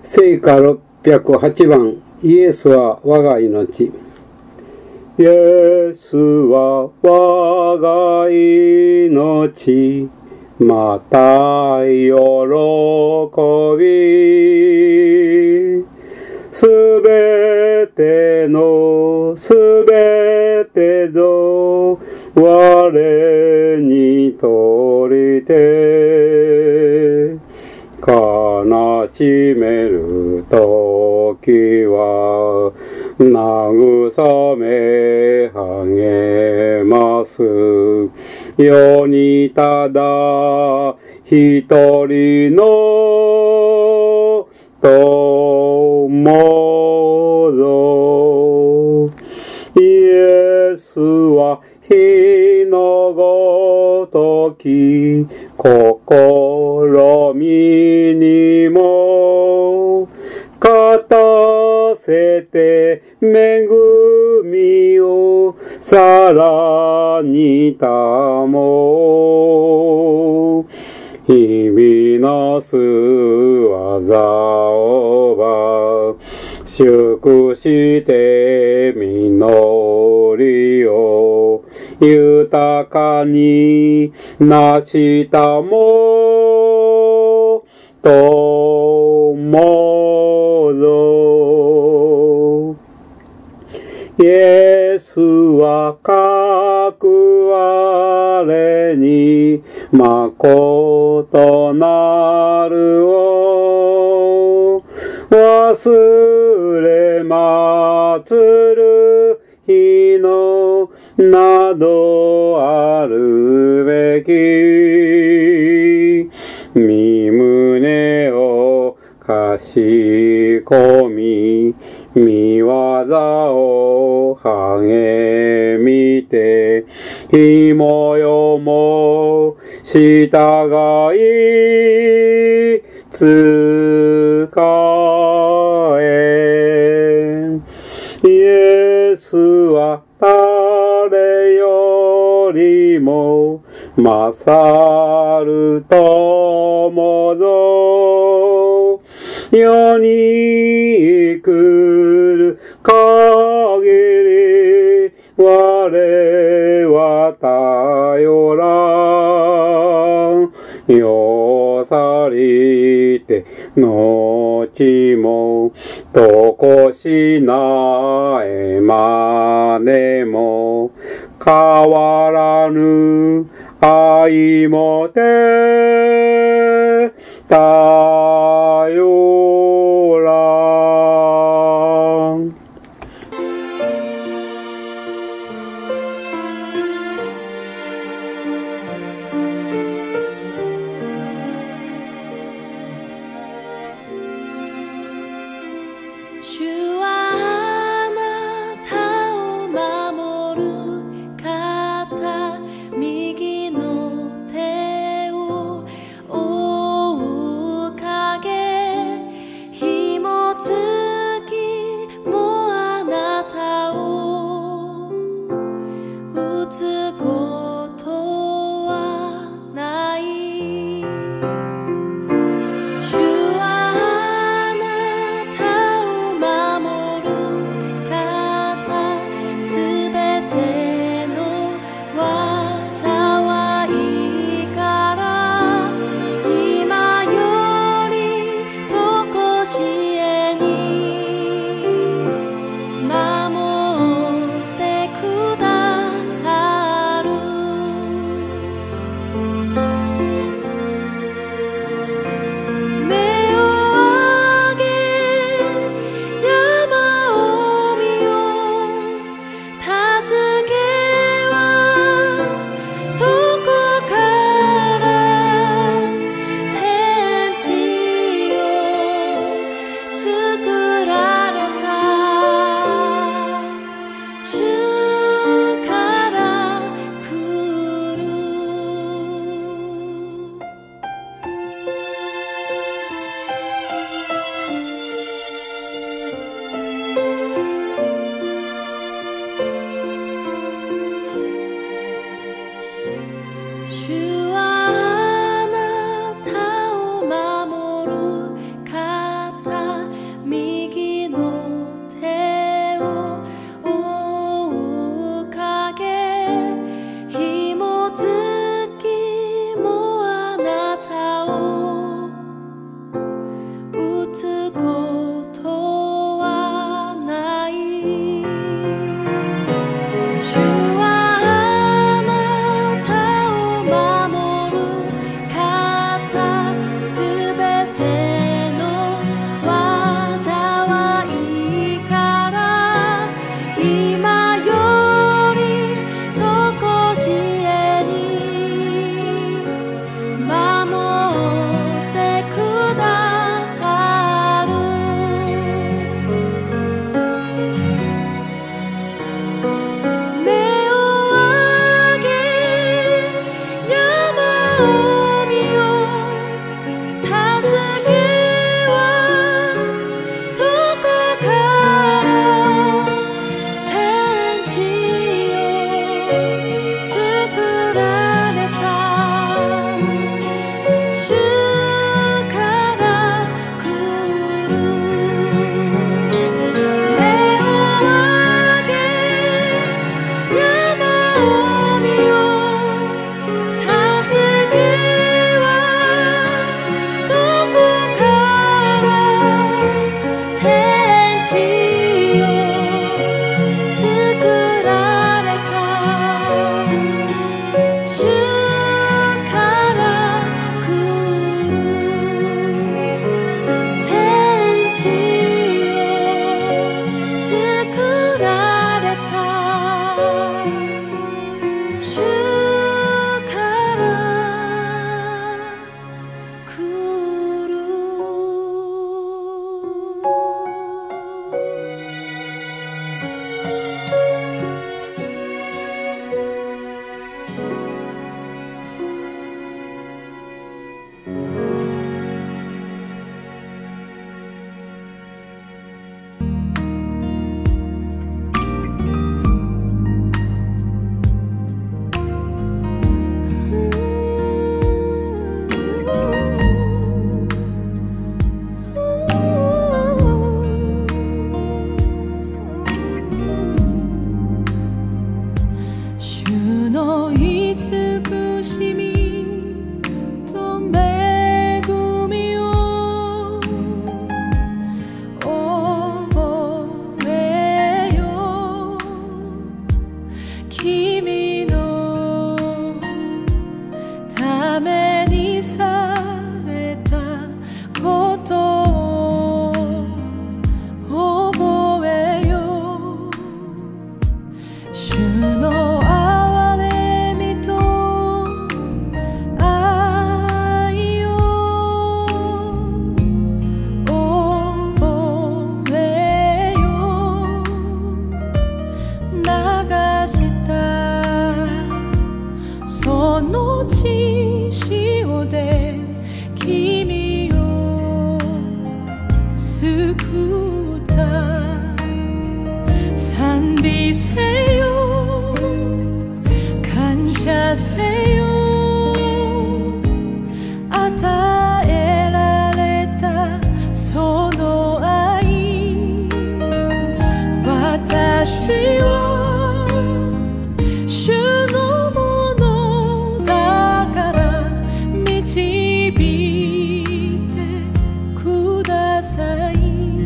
聖歌608番、イエスは我が命。イエスは我が命、また喜び。すべてのすべてぞ、我にとりて。悲しめるときは、慰め励ます。世にただ一人の友ぞ。イエスは火のごとき試みにも勝たせて恵みをさらにたも。日々のす技をば祝して実りを豊かになしたも友ぞ。イエスは各我に誠なるを忘れ祭る日のなどあるべき。身胸をかしこみ、見業を励みて、日も夜も従い仕え。イエスは誰よりも勝る友ぞ。世に生くる限り我は頼らん。よさりて後もとこしないまでも変わらぬ愛もて頼らん。 主はあなたを守る方、右の手を覆う影、日も月もあなたを打つことはない。主はあなたを守つことはない。主はあなたを守る方、すべての災いから今よりとこしえに守ってくださる。目を上げ山を見よ、助けはどこから天地を作られた。主から来る。目を上げ山を見よ、助けはどこから天地を作られた。主から来る。天地を作られた。主から来る。主の慈しみと恵みを覚えよ。君のためにされたことを覚えよ。主の憐れみと愛を覚えよ。流したその血潮で君を救った。賛美せよ、感謝せよ。与えられたその愛、私は主のものだから導いてください。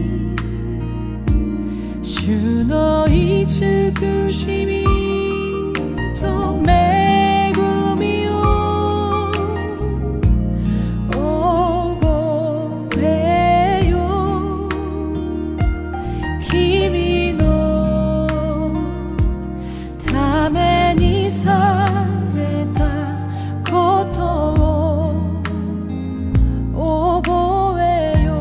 主の慈しみと恵みを覚えよ。君のためにされたことを覚えよ。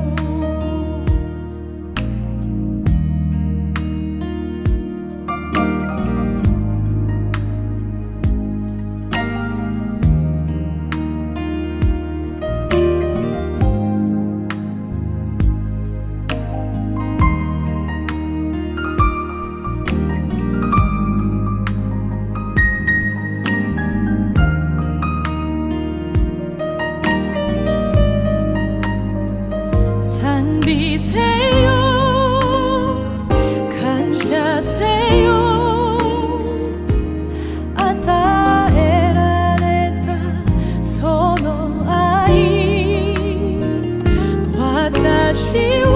賛美せよ、感謝せよ。与えられたその愛、 私は